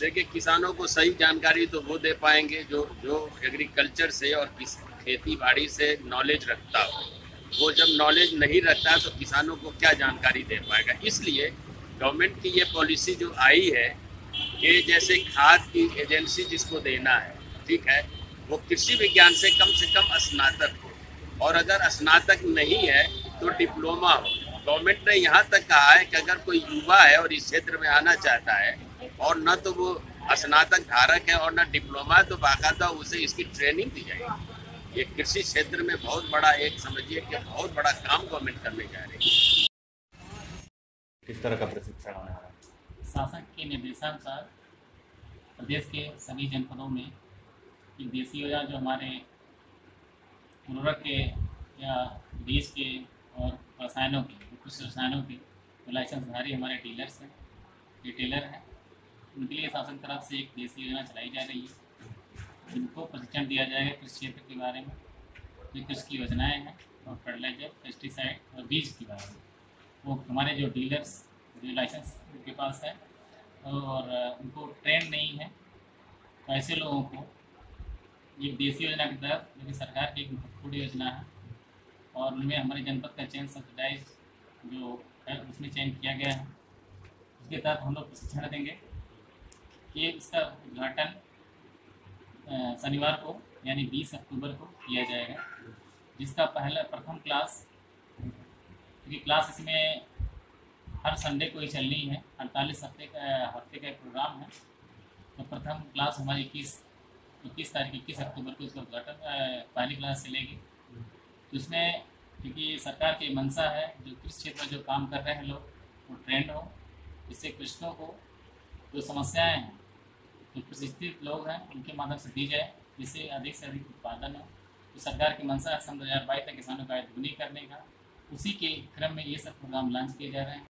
देखिए, किसानों को सही जानकारी तो वो दे पाएंगे जो जो एग्रीकल्चर से और खेती बाड़ी से नॉलेज रखता हो। वो जब नॉलेज नहीं रखता तो किसानों को क्या जानकारी दे पाएगा। इसलिए गवर्नमेंट की ये पॉलिसी जो आई है कि जैसे खाद की एजेंसी जिसको देना है, ठीक है, वो कृषि विज्ञान से कम स्नातक हो, और अगर स्नातक नहीं है तो डिप्लोमा हो। गवर्नमेंट ने यहाँ तक कहा है कि अगर कोई युवा है और इस क्षेत्र में आना चाहता है और न तो वो स्नातक धारक है और न डिप्लोमा है, तो बाकायदा उसे इसकी ट्रेनिंग दी जाएगी। ये कृषि क्षेत्र में बहुत बड़ा, एक समझिए कि बहुत बड़ा काम गवर्नमेंट करने जा रही है। किस तरह का प्रशिक्षण होने वाला है? शासन के निर्देशानुसार प्रदेश के सभी जनपदों में एक देसी योजना जो हमारे उर्वरक के या बीज के और रसायनों के, कुछ रसायनों के जो लाइसेंसधारी हमारे डीलर्स हैं, रिटेलर हैं, उनके लिए शासन तरफ से एक देसी योजना चलाई जा रही है जिनको प्रशिक्षण दिया जाएगा कृषि क्षेत्र के बारे में, जो कृषि की योजनाएँ हैं और फर्टिलाइजर, पेस्टिसाइड और बीज के बारे में। वो हमारे जो डीलर्स जो लाइसेंस उनके पास है और उनको ट्रेन नहीं है, तो ऐसे लोगों को ये देसी योजना के तहत, जो कि सरकार की एक महत्वपूर्ण योजना है और उनमें हमारे जनपद का चयन सब्सिडाइज जो है उसमें चयन किया गया है, उसके तहत हम लोग प्रशिक्षण देंगे। ये इसका उद्घाटन शनिवार को यानी 20 अक्टूबर को किया जाएगा, जिसका प्रथम क्लास, क्योंकि क्लास इसमें हर संडे को ही चलनी है, 48 हफ्ते का प्रोग्राम है। तो प्रथम क्लास हमारी 21 अक्टूबर को इसका उद्घाटन पहली क्लास चलेगी। तो इसमें क्योंकि सरकार की मंशा है जो कृषि क्षेत्र में जो काम कर रहे हैं लोग वो ट्रेंड हो, इससे कृषकों को जो समस्याएं हैं जो प्रशिक्षित लोग हैं उनके माध्यम से दी जाए, जिससे अधिक से अधिक उत्पादन हो। तो सरकार की मंशा है सन 2022 तक किसानों का आय दुगनी करने का। उसी के क्रम में ये सब प्रोग्राम लॉन्च किए जा रहे हैं।